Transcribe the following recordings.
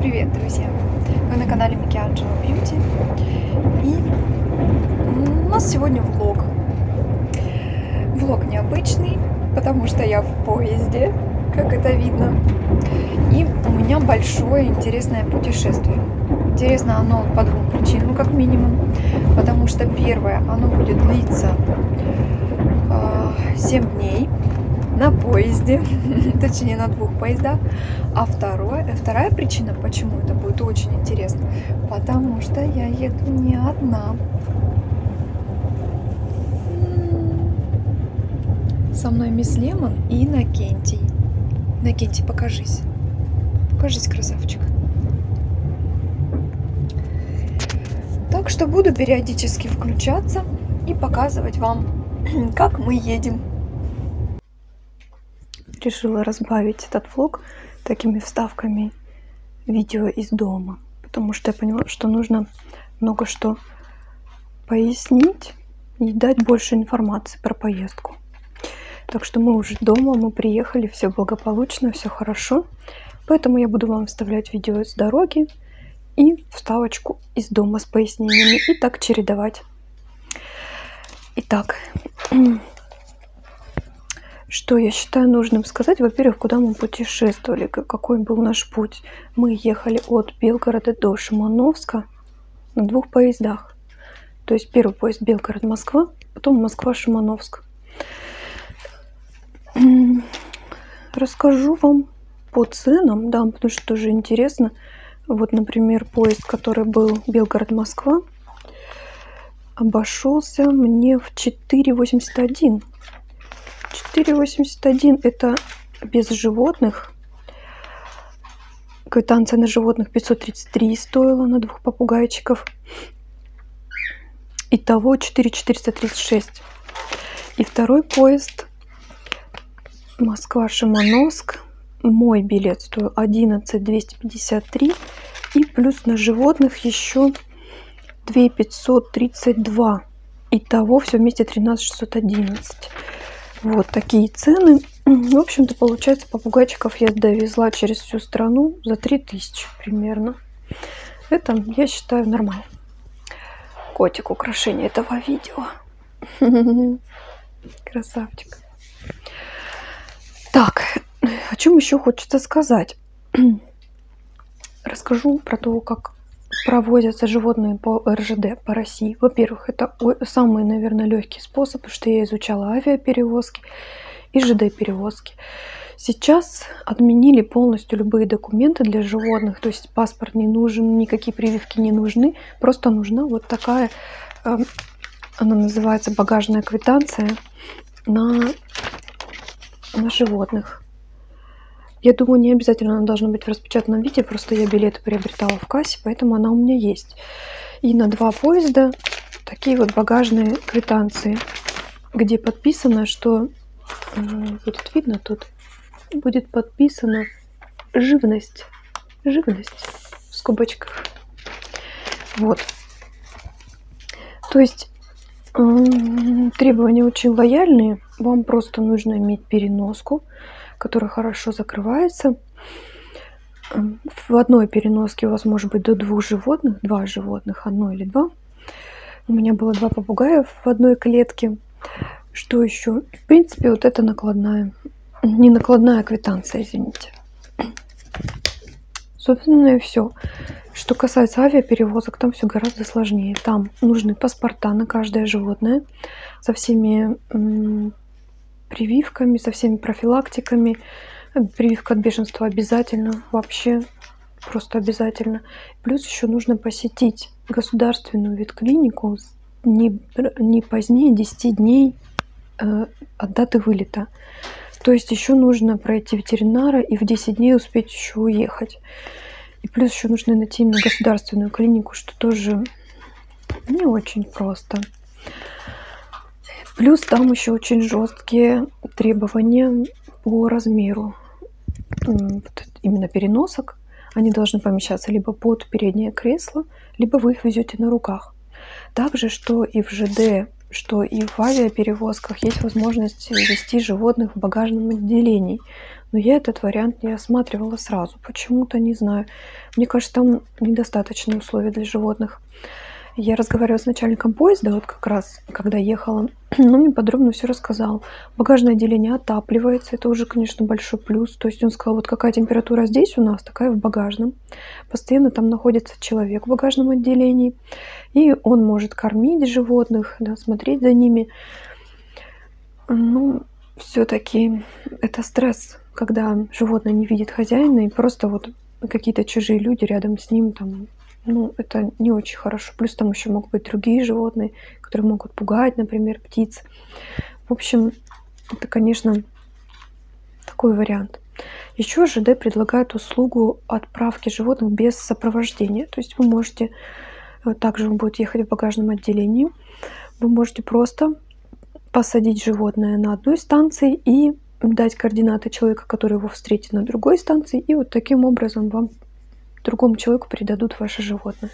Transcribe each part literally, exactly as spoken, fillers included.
Привет, друзья! Вы на канале Микеланджело Бьюти. И у нас сегодня влог. Влог необычный, потому что я в поезде, как это видно. И у меня большое интересное путешествие. Интересно оно по двум причинам, как минимум. Потому что первое, оно будет длиться э, семь дней. На поезде, точнее на двух поездах. А второе, вторая причина, почему это будет очень интересно, потому что я еду не одна. Со мной мисс Лемон и Иннокентий. Иннокентий, покажись. Покажись, красавчик. Так что буду периодически включаться и показывать вам, как мы едем. Решила разбавить этот влог такими вставками видео из дома, потому что я поняла, что нужно много что пояснить и дать больше информации про поездку. Так что мы уже дома, мы приехали, все благополучно, все хорошо, поэтому я буду вам вставлять видео с дороги и вставочку из дома с пояснениями и так чередовать. Итак, что я считаю нужным сказать? Во-первых, куда мы путешествовали, какой был наш путь. Мы ехали от Белгорода до Шимановска на двух поездах. То есть первый поезд Белгород-Москва, потом Москва-Шимановск. Расскажу вам по ценам, да, потому что тоже интересно. Вот, например, поезд, который был Белгород-Москва, обошелся мне в четыре восемьдесят один. четыре восемьдесят один это без животных. Квитанция на животных пятьсот тридцать три стоила на двух попугайчиков. Итого четыре четыреста тридцать шесть. И второй поезд Москва-Шимановск. Мой билет стоил одиннадцать двести пятьдесят три. И плюс на животных еще две тысячи пятьсот тридцать два. Итого все вместе тринадцать тысяч шестьсот одиннадцать. Вот такие цены. В общем-то, получается, попугайчиков я довезла через всю страну за три тысячи примерно. Это, я считаю, нормально. Котик, украшение этого видео. Красавчик. Так, о чем еще хочется сказать? Расскажу про то, как проводятся животные по эр жэ дэ по России. Во-первых, это самый, наверное, легкий способ, потому что я изучала авиаперевозки и жэ дэ-перевозки. Сейчас отменили полностью любые документы для животных, то есть паспорт не нужен, никакие прививки не нужны, просто нужна вот такая, она называется багажная квитанция на, на животных. Я думаю, не обязательно она должна быть в распечатанном виде, просто я билеты приобретала в кассе, поэтому она у меня есть. И на два поезда такие вот багажные квитанции, где подписано, что будет видно тут, будет подписана живность, живность в скобочках. Вот. То есть требования очень лояльные, вам просто нужно иметь переноску, которая хорошо закрывается. В одной переноске у вас может быть до двух животных, два животных, одно или два. У меня было два попугая в одной клетке. Что еще? В принципе, вот это накладная, не накладная квитанция, извините. Собственно, и все. Что касается авиаперевозок, там все гораздо сложнее. Там нужны паспорта на каждое животное со всеми прививками, со всеми профилактиками. Прививка от бешенства обязательно, вообще просто обязательно. Плюс еще нужно посетить государственную ветклинику не, не позднее десяти дней э, от даты вылета. То есть еще нужно пройти ветеринара и в десять дней успеть еще уехать. И плюс еще нужно найти именно государственную клинику, что тоже не очень просто. Плюс там еще очень жесткие требования по размеру вот именно переносок. Они должны помещаться либо под переднее кресло, либо вы их везете на руках. Также, что и в жэ дэ, что и в авиаперевозках есть возможность вести животных в багажном отделении. Но я этот вариант не рассматривала сразу. Почему-то, не знаю. Мне кажется, там недостаточные условия для животных. Я разговаривала с начальником поезда, вот как раз, когда ехала. Он мне подробно все рассказал. Багажное отделение отапливается. Это уже, конечно, большой плюс. То есть он сказал, вот какая температура здесь у нас, такая в багажном. Постоянно там находится человек в багажном отделении. И он может кормить животных, да, смотреть за ними. Ну, все-таки это стресс, когда животное не видит хозяина, и просто вот какие-то чужие люди рядом с ним там. Ну, это не очень хорошо. Плюс там еще могут быть другие животные, которые могут пугать, например, птиц. В общем, это, конечно, такой вариант. Еще ЖД предлагает услугу отправки животных без сопровождения. То есть вы можете, также он будет ехать в багажном отделении, вы можете просто посадить животное на одной станции и дать координаты человека, который его встретит на другой станции, и вот таким образом вам, другому человеку, передадут ваше животное.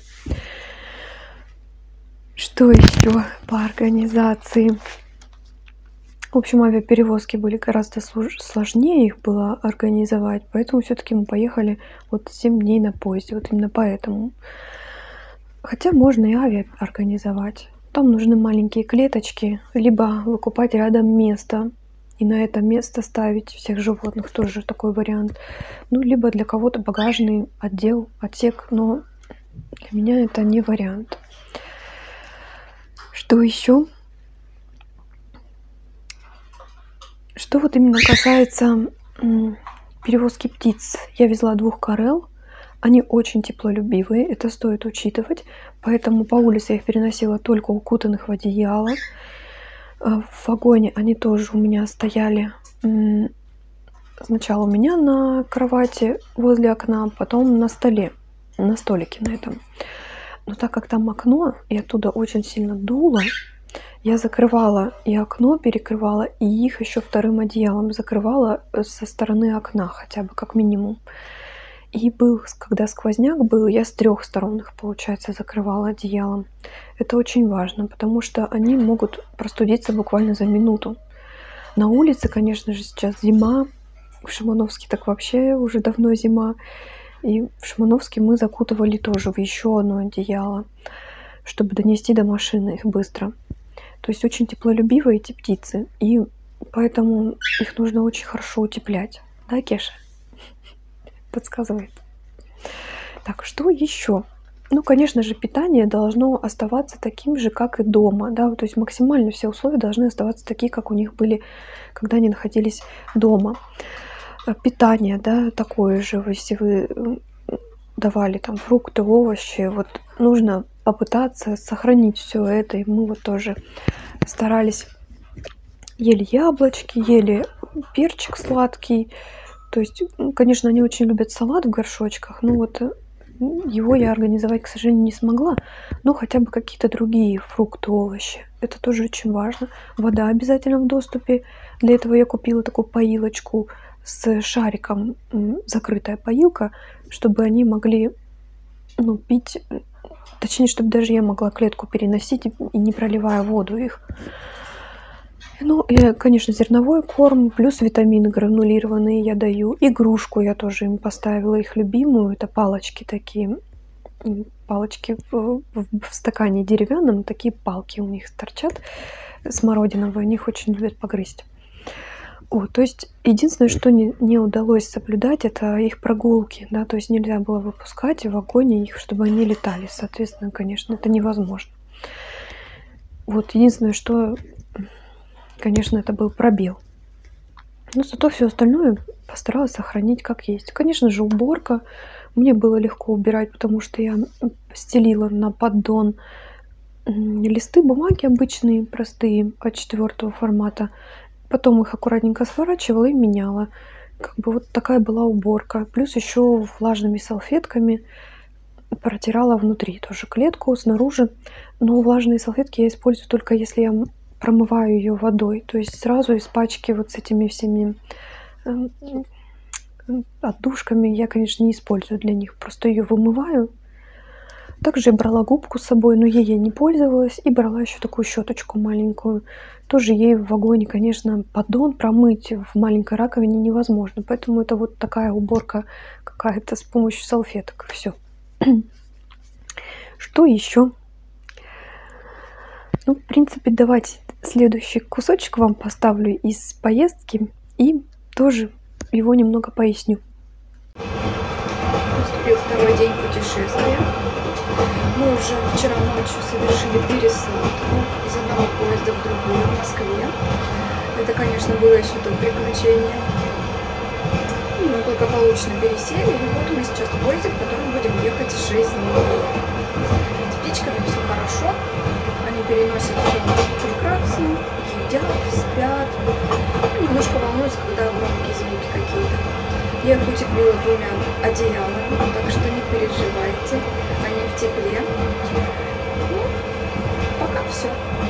Что еще по организации? В общем, авиаперевозки были гораздо сложнее, их было организовать, поэтому все-таки мы поехали вот семь дней на поезде, вот именно поэтому. Хотя можно и авиа организовать. Там нужны маленькие клеточки, либо выкупать рядом место и на это место ставить всех животных, тоже такой вариант. Ну, либо для кого-то багажный отдел, отсек, но для меня это не вариант. Что еще? Что вот именно касается перевозки птиц. Я везла двух корелл. Они очень теплолюбивые, это стоит учитывать. Поэтому по улице я их переносила только укутанных в одеяло. В вагоне они тоже у меня стояли сначала у меня на кровати возле окна, потом на столе, на столике на этом. Но так как там окно, и оттуда очень сильно дуло, я закрывала и окно перекрывала, и их еще вторым одеялом закрывала со стороны окна, хотя бы как минимум. И был, когда сквозняк был, я с трех сторон их, получается, закрывала одеялом. Это очень важно, потому что они могут простудиться буквально за минуту. На улице, конечно же, сейчас зима. В Шимановске так вообще уже давно зима. И в Шимановске мы закутывали тоже в еще одно одеяло, чтобы донести до машины их быстро. То есть очень теплолюбивые эти птицы. И поэтому их нужно очень хорошо утеплять. Да, Кеша? Подсказывает. Так, что еще? Ну, конечно же, питание должно оставаться таким же, как и дома, да, то есть максимально все условия должны оставаться такие, как у них были, когда они находились дома. Питание, да, такое же, если вы давали там фрукты, овощи, вот нужно попытаться сохранить все это, и мы вот тоже старались, ели яблочки, ели перчик сладкий. То есть, конечно, они очень любят салат в горшочках, но вот его я организовать, к сожалению, не смогла. Но хотя бы какие-то другие фрукты, овощи. Это тоже очень важно. Вода обязательно в доступе. Для этого я купила такую поилочку с шариком, закрытая поилка, чтобы они могли, ну, пить, точнее, чтобы даже я могла клетку переносить и не проливая воду их. Ну, и, конечно, зерновой корм, плюс витамины гранулированные я даю. Игрушку я тоже им поставила, их любимую. Это палочки такие. Палочки в, в, в стакане деревянном. Такие палки у них торчат смородиновые. Они их очень любят погрызть. О, то есть единственное, что не, не удалось соблюдать, это их прогулки. Да? То есть нельзя было выпускать в вагоне их, чтобы они летали. Соответственно, конечно, это невозможно. Вот единственное, что... Конечно, это был пробел. Но зато все остальное постаралась сохранить как есть. Конечно же, уборка. Мне было легко убирать, потому что я стелила на поддон листы бумаги обычные, простые, а четвертого формата. Потом их аккуратненько сворачивала и меняла. Как бы вот такая была уборка. Плюс еще влажными салфетками протирала внутри тоже клетку, снаружи. Но влажные салфетки я использую только если я промываю ее водой, то есть сразу из пачки вот с этими всеми отдушками я, конечно, не использую для них, просто ее вымываю Также я брала губку с собой, но ей я не пользовалась. И брала еще такую щеточку маленькую. Тоже ей в вагоне, конечно, поддон промыть в маленькой раковине невозможно. Поэтому это вот такая уборка какая-то с помощью салфеток. Все. Что еще? Ну, в принципе, давайте следующий кусочек вам поставлю из поездки. И тоже его немного поясню. Наступил второй день путешествия. Мы уже вчера ночью совершили пересадку из одного поезда в другой в Москве. Это, конечно, было еще то приключение. Мы благополучно пересели, и вот мы сейчас в поезде, в котором будем ехать шесть дней. С птичками все хорошо, они переносят все прекрасно, едят, спят. Немножко волнуются, когда громкие звуки какие-то. Я их утеплила двумя одеялами, так что не переживайте, они в тепле. Ну, пока все.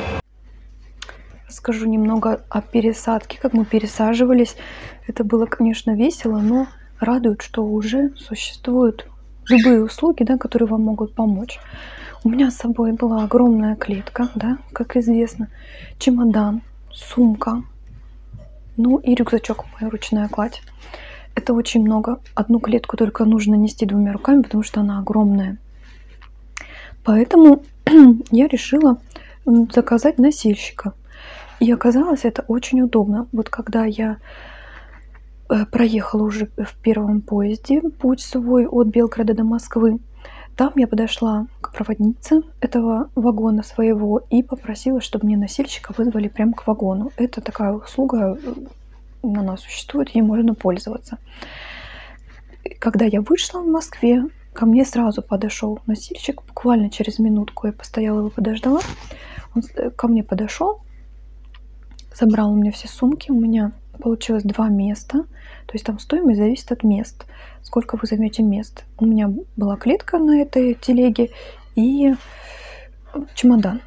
Скажу немного о пересадке, как мы пересаживались. Это было, конечно, весело, но радует, что уже существуют любые услуги, да, которые вам могут помочь. У меня с собой была огромная клетка, да, как известно, чемодан, сумка, ну и рюкзачок, моя ручная кладь. Это очень много. Одну клетку только нужно нести двумя руками, потому что она огромная. Поэтому я решила заказать носильщика. И оказалось, это очень удобно. Вот когда я проехала уже в первом поезде путь свой от Белгорода до Москвы, там я подошла к проводнице этого вагона своего и попросила, чтобы мне носильщика вызвали прямо к вагону. Это такая услуга, она существует, ей можно пользоваться. Когда я вышла в Москве, ко мне сразу подошел носильщик, буквально через минутку я постояла его подождала. Он ко мне подошел, забрал у меня все сумки, у меня получилось два места, то есть там стоимость зависит от мест, сколько вы займете мест. У меня была клетка на этой телеге и чемодан.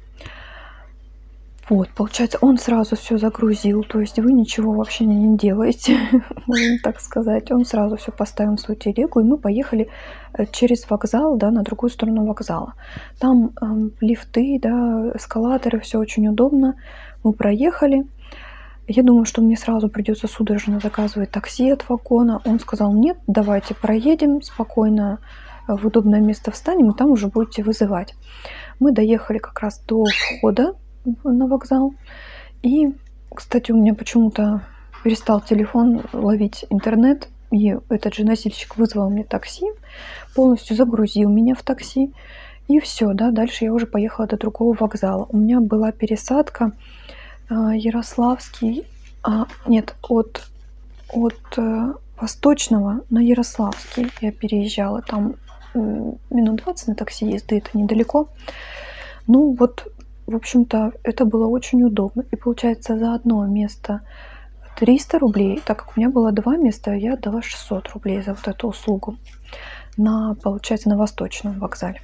Вот, получается, он сразу все загрузил, то есть вы ничего вообще не делаете, можно так сказать. Он сразу все поставил в свою телегу, и мы поехали через вокзал, да, на другую сторону вокзала. Там э, лифты, да, эскалаторы, все очень удобно. Мы проехали. Я думаю, что мне сразу придется судорожно заказывать такси от вагона. Он сказал: нет, давайте проедем спокойно, в удобное место встанем, и там уже будете вызывать. Мы доехали как раз до входа на вокзал. И, кстати, у меня почему-то перестал телефон ловить интернет, и этот же носильщик вызвал мне такси, полностью загрузил меня в такси, и все, да, дальше я уже поехала до другого вокзала. У меня была пересадка э, Ярославский, а, нет, от, от э, Восточного на Ярославский я переезжала, там э, минут двадцать на такси езды, это недалеко. Ну вот, в общем-то, это было очень удобно. И получается, за одно место триста рублей, так как у меня было два места, я отдала шестьсот рублей за вот эту услугу. На, получается, на Восточном вокзале.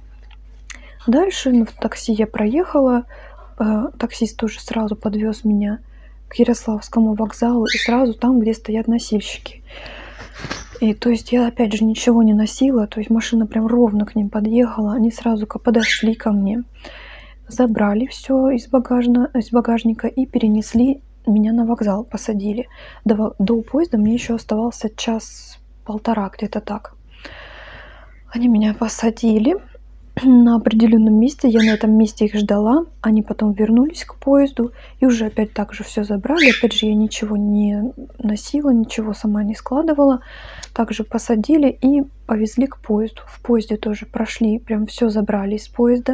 Дальше в такси я проехала. Таксист тоже сразу подвез меня к Ярославскому вокзалу. И сразу там, где стоят носильщики. И то есть я опять же ничего не носила. То есть машина прям ровно к ним подъехала. Они сразу подошли ко мне. Забрали все из, багажна, из багажника и перенесли меня на вокзал, посадили. До, до поезда мне еще оставался час-полтора, где-то так. Они меня посадили на определенном месте, я на этом месте их ждала. Они потом вернулись к поезду и уже опять так же все забрали. Опять же я ничего не носила, ничего сама не складывала. Также посадили и повезли к поезду. В поезде тоже прошли, прям все забрали из поезда.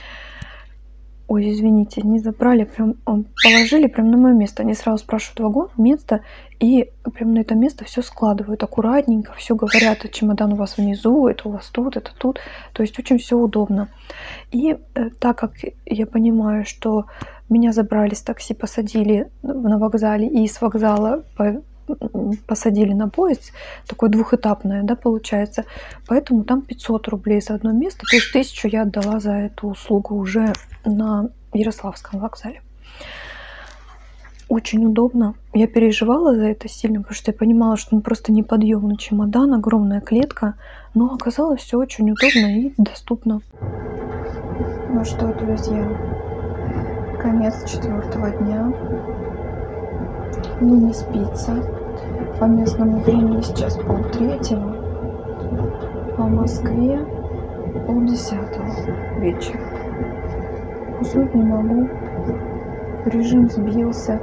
Ой, извините, не забрали, прям положили прям на мое место. Они сразу спрашивают вагон, место, и прям на это место все складывают аккуратненько, все говорят: чемодан у вас внизу, это у вас тут, это тут. То есть очень все удобно. И э, так как я понимаю, что меня забрали с такси, посадили на вокзале, и с вокзала по посадили на поезд, такое двухэтапное, да, получается, поэтому там пятьсот рублей за одно место, то есть тысячу я отдала за эту услугу уже на Ярославском вокзале. очень удобно. Я переживала за это сильно, потому что я понимала, что ну, просто неподъемный чемодан, огромная клетка, но оказалось все очень удобно и доступно. Ну что, друзья, конец четвертого дня. Мне не спится. По местному времени сейчас полтретьего, по Москве полдесятого вечера. Уснуть не могу. Режим сбился.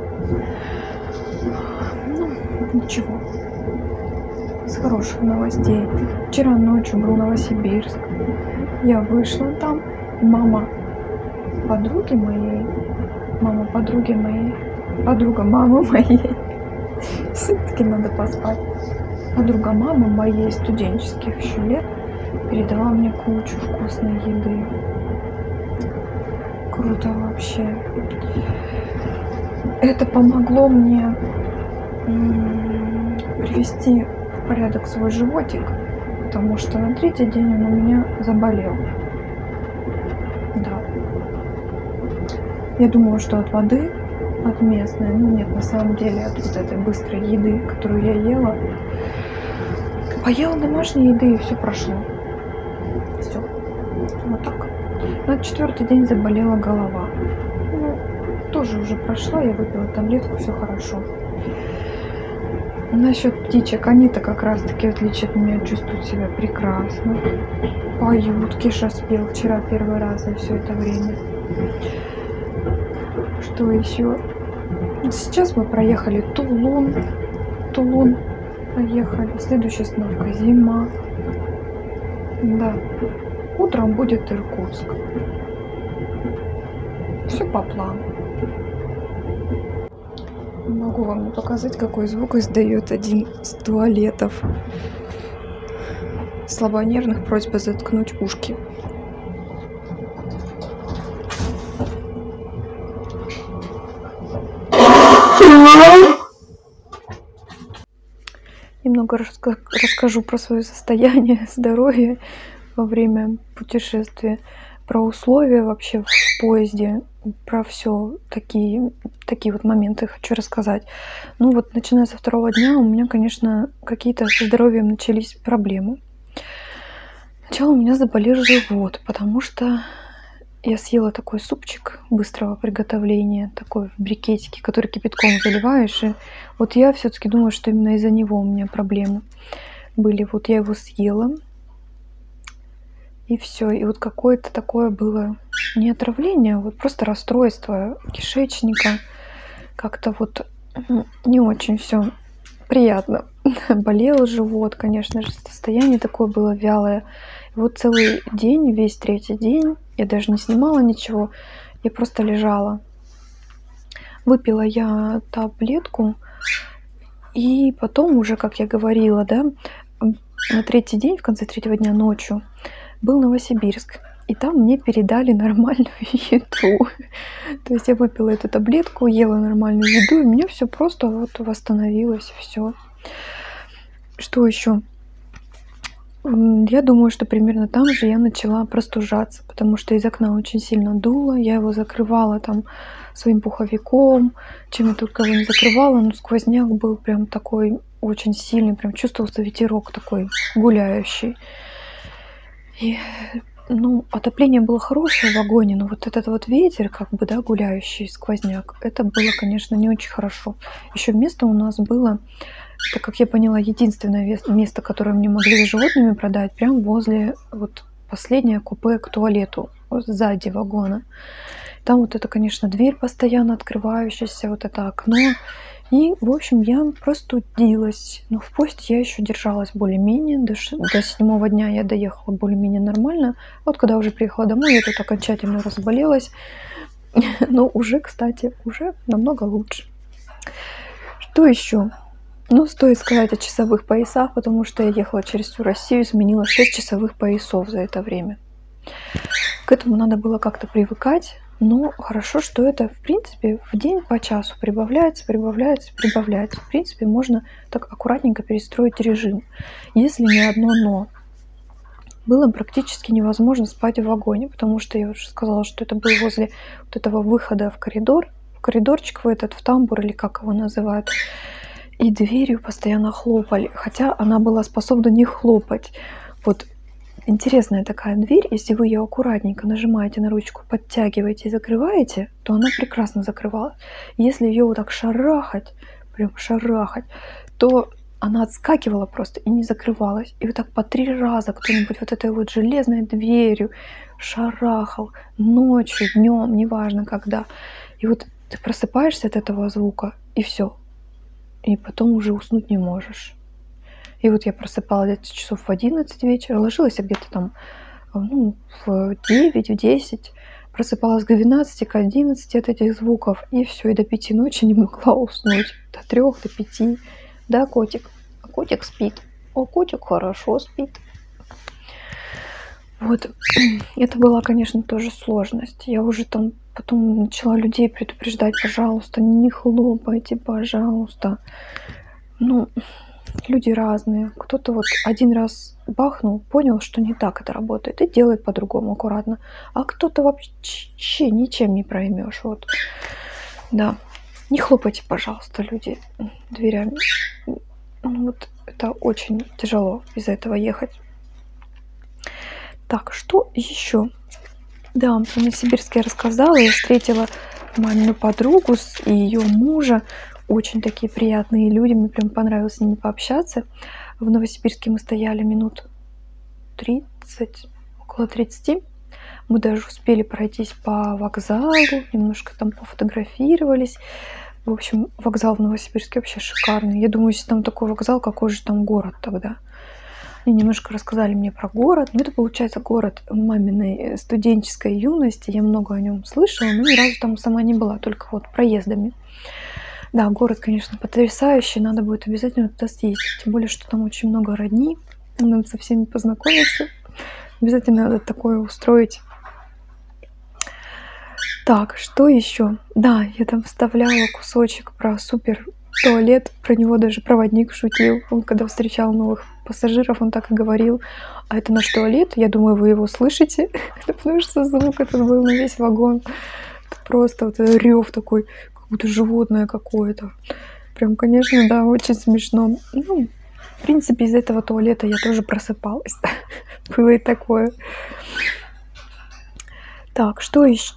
Ну, ничего. Из хороших новостей. Вчера ночью был Новосибирск. Я вышла там. Мама подруги моей, мама подруги моей, подруга мамы моей. Все-таки надо поспать. Подруга мамы моей студенческих еще лет передала мне кучу вкусной еды. Круто вообще. Это помогло мне привести в порядок свой животик, потому что на третий день он у меня заболел. Да. Я думала, что от воды, от местной, ну нет, на самом деле от вот этой быстрой еды, которую я ела. Поела домашней еды и все прошло. Все. Вот так. На четвертый день заболела голова. Ну, тоже уже прошла, я выпила таблетку, все хорошо. Насчет птичек, они-то как раз таки, в отличие от меня, чувствуют себя прекрасно. Поют. Киша спел вчера первый раз за все это время. Что еще? Сейчас мы проехали Тулун. Тулун проехали. Следующая остановка Зима. Да. Утром будет Иркутск. Все по плану. Могу вам показать, какой звук издает один из туалетов. Слабонервных просьба заткнуть ушки. Немного раска- расскажу про свое состояние здоровья во время путешествия, про условия вообще в поезде, про все такие, такие вот моменты хочу рассказать. Ну вот, начиная со второго дня у меня, конечно, какие-то со здоровьем начались проблемы. Сначала у меня заболел живот, потому что я съела такой супчик быстрого приготовления, такой в брикетике, который кипятком заливаешь. И вот я все-таки думаю, что именно из-за него у меня проблемы были. Вот я его съела, и все. И вот какое-то такое было не отравление, а вот просто расстройство кишечника. Как-то вот не очень все приятно. Болел живот, конечно же, состояние такое было вялое. И вот целый день, весь третий день, я даже не снимала ничего, я просто лежала. Выпила я таблетку, и потом уже, как я говорила, да, на третий день, в конце третьего дня ночью, был Новосибирск. И там мне передали нормальную еду. То есть я выпила эту таблетку, ела нормальную еду, и у меня все просто вот восстановилось, все. Что еще? Я думаю, что примерно там же я начала простужаться, потому что из окна очень сильно дуло, я его закрывала там своим пуховиком, чем я только его не закрывала, но сквозняк был прям такой очень сильный, прям чувствовался ветерок такой гуляющий. И, ну, отопление было хорошее в вагоне, но вот этот вот ветер, как бы, да, гуляющий, сквозняк, это было, конечно, не очень хорошо. Еще место у нас было, так как я поняла, единственное место, которое мне могли с животными продать, прям возле вот последнее купе к туалету, вот сзади вагона. Там вот это, конечно, дверь постоянно открывающаяся, вот это окно. И, в общем, я простудилась. Но в поезде я еще держалась более-менее. До, ш... до седьмого дня я доехала более-менее нормально. Вот когда уже приехала домой, я тут окончательно разболелась. Но уже, кстати, уже намного лучше. Что еще? Ну, стоит сказать о часовых поясах, потому что я ехала через всю Россию, сменила шесть часовых поясов за это время. К этому надо было как-то привыкать. Но хорошо, что это, в принципе, в день по часу прибавляется, прибавляется, прибавляется. В принципе, можно так аккуратненько перестроить режим. Если не одно «но». Было практически невозможно спать в вагоне, потому что я уже сказала, что это было возле вот этого выхода в коридор, в коридорчик в этот, в тамбур или как его называют. И дверью постоянно хлопали, хотя она была способна не хлопать. Вот интересная такая дверь, если вы ее аккуратненько нажимаете на ручку, подтягиваете и закрываете, то она прекрасно закрывалась. Если ее вот так шарахать, прям шарахать, то она отскакивала просто и не закрывалась. И вот так по три раза кто-нибудь вот этой вот железной дверью шарахал ночью, днем, неважно когда. И вот ты просыпаешься от этого звука, и все. И потом уже уснуть не можешь. И вот я просыпалась где-то часов в одиннадцать вечера, ложилась где-то там ну, в девять, в десять, просыпалась к двенадцати, к одиннадцати от этих звуков, и все, и до пяти ночи не могла уснуть. До трех, до пяти. Да, котик? А котик спит. О, котик хорошо спит. Вот, это была, конечно, тоже сложность. Я уже там потом начала людей предупреждать, пожалуйста, не хлопайте, пожалуйста. Ну, люди разные. Кто-то вот один раз бахнул, понял, что не так это работает, и делает по-другому, аккуратно. А кто-то вообще ничем не проймешь. Вот, да. Не хлопайте, пожалуйста, люди дверями. Ну, вот это очень тяжело из-за этого ехать. Так, что еще? Да, про Новосибирск я рассказала. Я встретила мамину подругу и ее мужа. Очень такие приятные люди. Мне прям понравилось с ними пообщаться. В Новосибирске мы стояли минут тридцать, около тридцати. Мы даже успели пройтись по вокзалу, немножко там пофотографировались. В общем, вокзал в Новосибирске вообще шикарный. Я думаю, если там такой вокзал, какой же там город тогда? Они немножко рассказали мне про город. Ну, это, получается, город маминой студенческой юности. Я много о нем слышала, но ни разу там сама не была, только вот проездами. Да, город, конечно, потрясающий. Надо будет обязательно туда съездить. Тем более, что там очень много родни. Надо со всеми познакомиться. Обязательно надо такое устроить. Так, что еще? Да, я там вставляла кусочек про супер туалет. Про него даже проводник шутил. Он когда встречал новых пассажиров, он так и говорил: а это наш туалет? Я думаю, вы его слышите. Потому что звук этот был на весь вагон. Просто вот рев такой, как будто животное какое-то. Прям, конечно, да, очень смешно. Ну, в принципе, из этого туалета я тоже просыпалась. Было и такое. Так, что еще?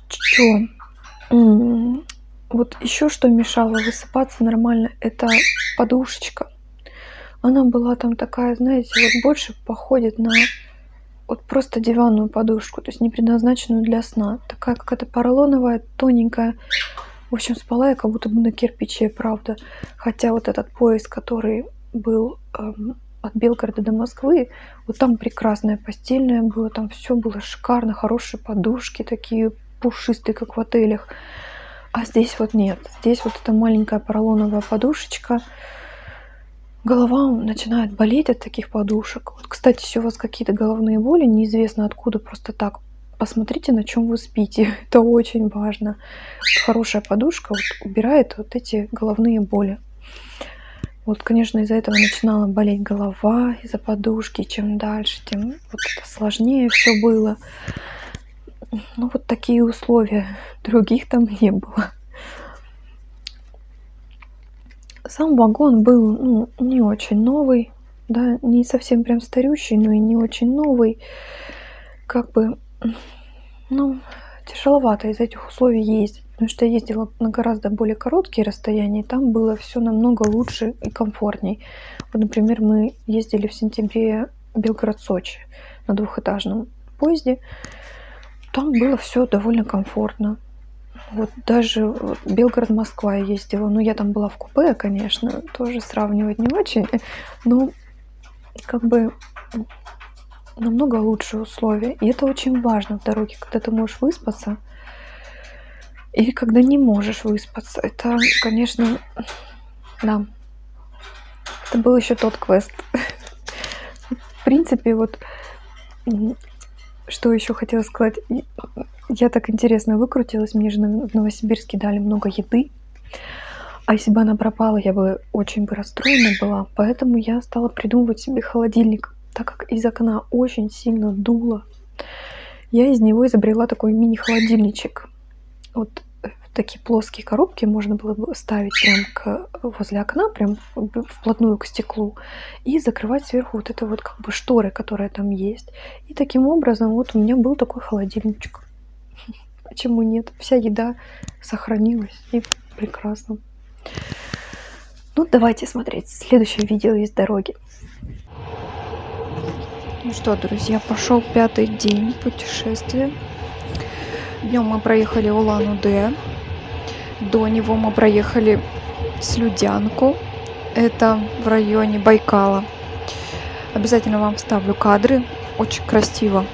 Вот еще что мешало высыпаться нормально, это подушечка. Она была там такая, знаете, вот больше походит на вот просто диванную подушку, то есть не предназначенную для сна. Такая какая-то поролоновая, тоненькая. В общем, спала я как будто бы на кирпиче, правда. Хотя вот этот поезд, который был эм, от Белгорода до Москвы, вот там прекрасное постельное было, там все было шикарно, хорошие подушки такие пушистые, как в отелях. А здесь вот нет. Здесь вот эта маленькая поролоновая подушечка. Голова начинает болеть от таких подушек. Вот, кстати, если у вас какие-то головные боли, неизвестно откуда, просто так, посмотрите, на чем вы спите. Это очень важно. Хорошая подушка вот убирает вот эти головные боли. Вот, конечно, из-за этого начинала болеть голова, из-за подушки. Чем дальше, тем вот это сложнее все было. Ну, вот такие условия. Других там не было. Сам вагон был, ну, не очень новый. Да, не совсем прям старющий, но и не очень новый. Как бы, ну, тяжеловато из этих условий ездить. Потому что я ездила на гораздо более короткие расстояния, и там было все намного лучше и комфортней. Вот, например, мы ездили в сентябре Белгород-Сочи на двухэтажном поезде. Там было все довольно комфортно. Вот даже вот Белгород-Москва я ездила. Ну, я там была в купе, конечно, тоже сравнивать не очень. Но как бы намного лучшие условия. И это очень важно в дороге, когда ты можешь выспаться или когда не можешь выспаться. Это, конечно, да. Это был еще тот квест. В принципе, вот что еще хотела сказать. Я так интересно выкрутилась. Мне же в Новосибирске дали много еды. А если бы она пропала, я бы очень бы расстроена была. Поэтому я стала придумывать себе холодильник. Так как из окна очень сильно дуло, я из него изобрела такой мини-холодильничек. Вот такие плоские коробки можно было бы ставить прям к, возле окна, прям вплотную к стеклу, и закрывать сверху вот это вот как бы шторы, которые там есть. И таким образом вот у меня был такой холодильничек. Почему нет? Вся еда сохранилась, и прекрасно. Ну, давайте смотреть следующее видео из дороги. Ну что, друзья, пошел пятый день путешествия. Днем мы проехали Улан-Удэ. До него мы проехали Слюдянку. Это в районе Байкала. Обязательно вам вставлю кадры. Очень красиво.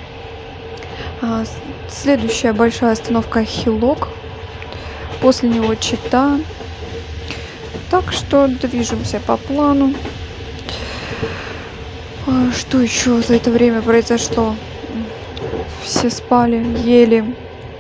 Следующая большая остановка Хилок. После него Чита. Так что движемся по плану. Что еще за это время произошло? Все спали, ели.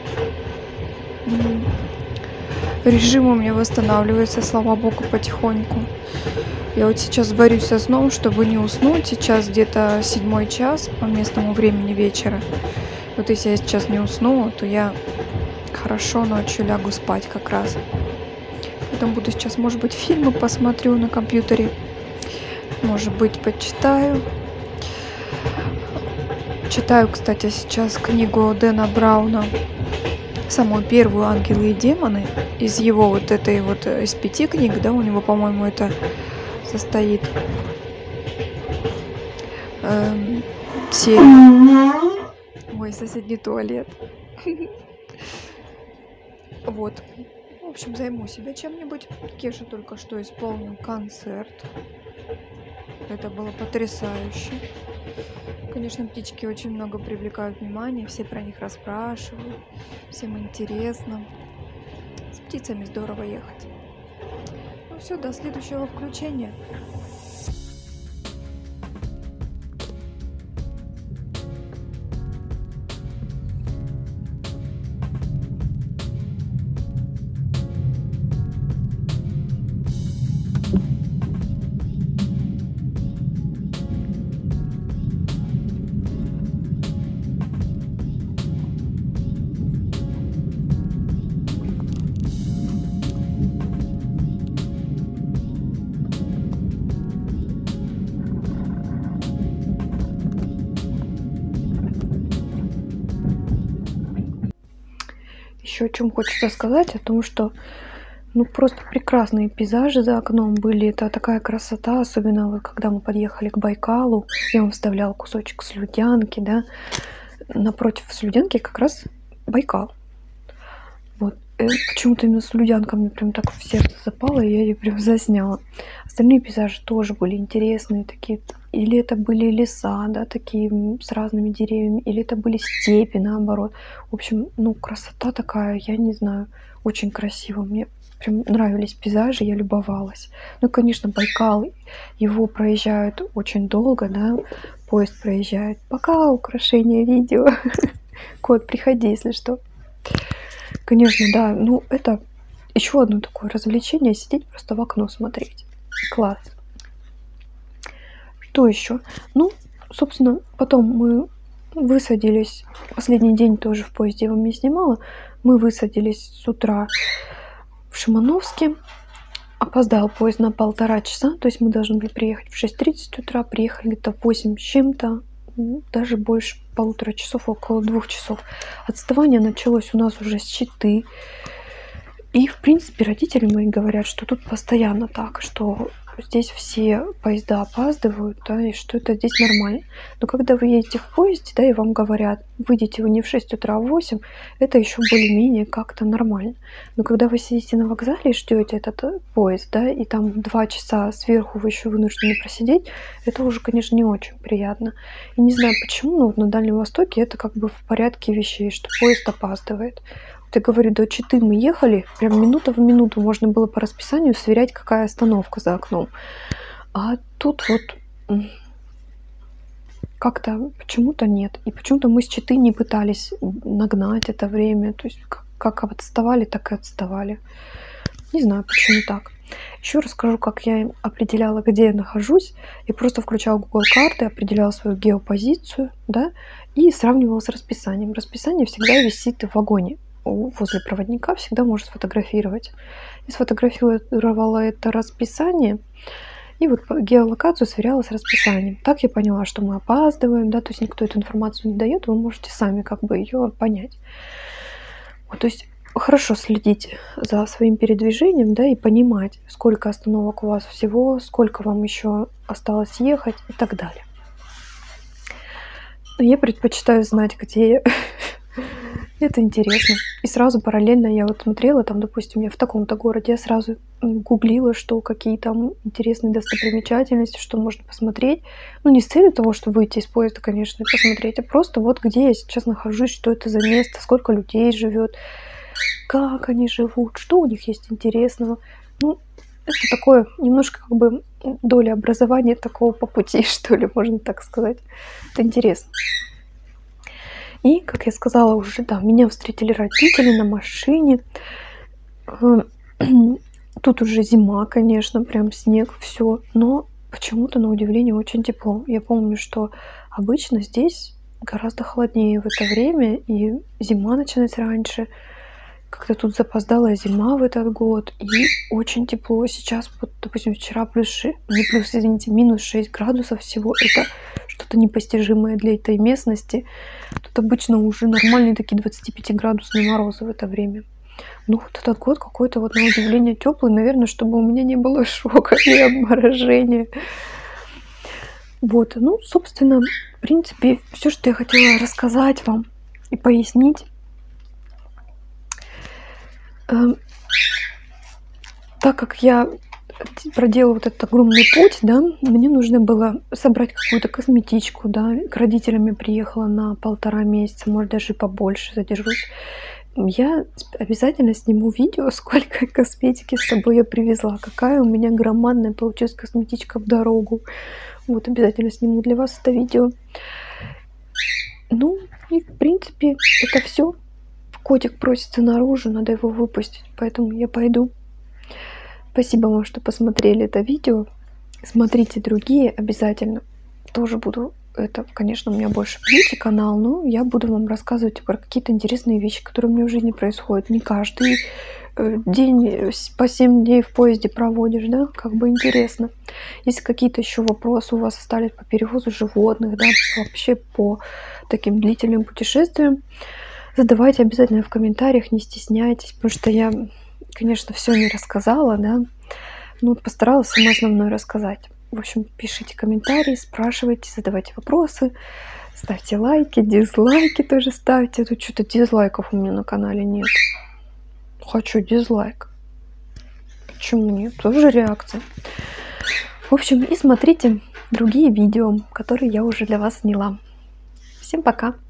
Режим у меня восстанавливается, слава богу, потихоньку. Я вот сейчас борюсь со сном, чтобы не уснуть. Сейчас где-то седьмой час по местному времени вечера. Вот если я сейчас не усну, то я хорошо ночью лягу спать как раз. Потом буду сейчас, может быть, фильмы посмотрю на компьютере. Может быть, почитаю. Читаю, кстати, сейчас книгу Дэна Брауна. Самую первую «Ангелы и демоны». Из его вот этой вот, из пяти книг, да, у него, по-моему, это состоит эм, серия. Ой, соседний туалет. Вот. В общем, займу себя чем-нибудь. Кеша только что исполнил концерт. Это было потрясающе. Конечно, птички очень много привлекают внимание. Все про них расспрашивают. Всем интересно. С птицами здорово ехать. Ну все, до следующего включения. Еще о чем хочется сказать, о том, что ну просто прекрасные пейзажи за окном были. Это такая красота, особенно вот когда мы подъехали к Байкалу. Я вам вставляла кусочек Слюдянки, да. Напротив Слюдянки как раз Байкал. Вот. И почему-то именно Слюдянка мне прям так в сердце запала, и я ее прям засняла. Остальные пейзажи тоже были интересные, такие. Или это были леса, да, такие с разными деревьями, или это были степи, наоборот. В общем, ну, красота такая, я не знаю, очень красиво. Мне прям нравились пейзажи, я любовалась. Ну, конечно, Байкал, его проезжают очень долго, да, поезд проезжает. Пока, украшение видео. Кот, приходи, если что. Конечно, да, ну, это еще одно такое развлечение, сидеть просто в окно смотреть. Класс. Что еще? Ну, собственно, потом мы высадились, последний день тоже в поезде я вам не снимала, мы высадились с утра в Шимановске, опоздал поезд на полтора часа, то есть мы должны были приехать в шесть тридцать утра, приехали где-то в восемь с чем-то, даже больше полутора часов, около двух часов. Отставание началось у нас уже с Читы. И, в принципе, родители мои говорят, что тут постоянно так, что здесь все поезда опаздывают, да, и что это здесь нормально. Но когда вы едете в поезде, да, и вам говорят, выйдете вы не в шесть утра, а в восемь, это еще более-менее как-то нормально. Но когда вы сидите на вокзале и ждете этот поезд, да, и там два часа сверху вы еще вынуждены просидеть, это уже, конечно, не очень приятно. И не знаю почему, но вот на Дальнем Востоке это как бы в порядке вещей, что поезд опаздывает. Я говорю, до Читы мы ехали, прям минута в минуту можно было по расписанию сверять, какая остановка за окном. А тут вот как-то почему-то нет. И почему-то мы с Читы не пытались нагнать это время. То есть как, как отставали, так и отставали. Не знаю, почему так. Еще расскажу, как я определяла, где я нахожусь. Я просто включала Google карты, определяла свою геопозицию, да, и сравнивала с расписанием. Расписание всегда висит в вагоне. возле проводника всегда может сфотографировать. И сфотографировала это расписание, и вот геолокацию сверяла с расписанием. Так я поняла, что мы опаздываем, да, то есть никто эту информацию не дает, вы можете сами как бы ее понять. Вот, то есть хорошо следить за своим передвижением, да, и понимать, сколько остановок у вас всего, сколько вам еще осталось ехать и так далее. Я предпочитаю знать, где я. Это интересно. И сразу параллельно я вот смотрела, там, допустим, я в таком-то городе, я сразу гуглила, что какие там интересные достопримечательности, что можно посмотреть. Ну, не с целью того, чтобы выйти из поезда, конечно, и посмотреть, а просто вот где я сейчас нахожусь, что это за место, сколько людей живет, как они живут, что у них есть интересного. Ну, это такое немножко как бы доля образования такого по пути, что ли, можно так сказать. Это интересно. И, как я сказала уже, да, меня встретили родители на машине. Тут уже зима, конечно, прям снег, все. Но почему-то, на удивление, очень тепло. Я помню, что обычно здесь гораздо холоднее в это время, и зима начинается раньше. Как-то тут запоздалая зима в этот год, и очень тепло. Сейчас, вот, допустим, вчера плюс шесть, не плюс, извините, минус шесть градусов всего. Это что-то непостижимое для этой местности. Тут обычно уже нормальные такие двадцатипятиградусные морозы в это время. Ну, вот этот год какой-то вот на удивление теплый, наверное, чтобы у меня не было шока и обморожения. Вот, ну, собственно, в принципе, все, что я хотела рассказать вам и пояснить. Так как я проделала вот этот огромный путь, да, мне нужно было собрать какую-то косметичку, да, к родителям я приехала на полтора месяца, может, даже побольше задержусь. Я обязательно сниму видео, сколько косметики с собой я привезла, какая у меня громадная получилась косметичка в дорогу. Вот, обязательно сниму для вас это видео. Ну, и в принципе, это все. Котик просится наружу, надо его выпустить, поэтому я пойду. Спасибо вам, что посмотрели это видео. Смотрите другие обязательно. Тоже буду, это, конечно, у меня больше бьюти канал, но я буду вам рассказывать про какие-то интересные вещи, которые у меня в жизни происходят. Не каждый день по семь дней в поезде проводишь, да, как бы интересно. Если какие-то еще вопросы у вас остались по перевозу животных, да, вообще по таким длительным путешествиям, задавайте обязательно в комментариях, не стесняйтесь, потому что я, конечно, все не рассказала, да, но постаралась самое основное рассказать. В общем, пишите комментарии, спрашивайте, задавайте вопросы, ставьте лайки, дизлайки тоже ставьте. Тут что-то дизлайков у меня на канале нет. Хочу дизлайк. Почему нет? Тоже реакция. В общем, и смотрите другие видео, которые я уже для вас сняла. Всем пока!